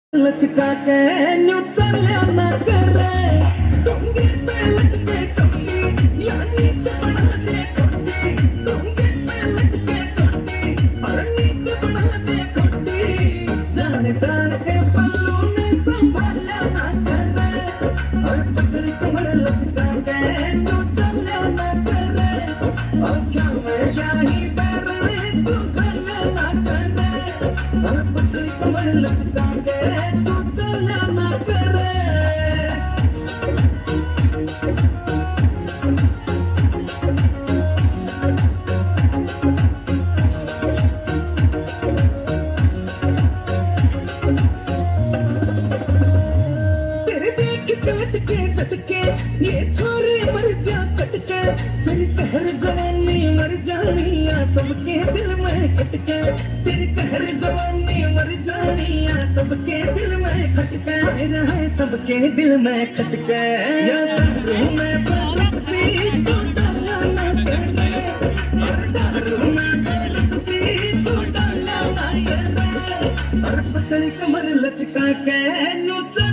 लचका के न्यू चलिया ना करे डोंगे पे लटके चोटी यानी तो बना दे खोटी डोंगे पे लटके चोटी और नीत बना दे खोटी जाने जान के पल्लू ने संभाला ना करे और पतली कमर लचका के न्यू चलिया ना करे और क्या में शाही पैर में तू गला ना करे और पतली कमर लचका के झटके ये छोरे मर जा कटके तेरी कहर जवानी मर जानिया सबके दिल में खटके तेरी कहर जवानी मर जानिया सबके दिल में खटके मेरा है सबके दिल में खटके दारू में बरफ सी तू डाला ना करे और दारू में बरफ सी तू डाला ना करे और पतली कमर लचका के नोचा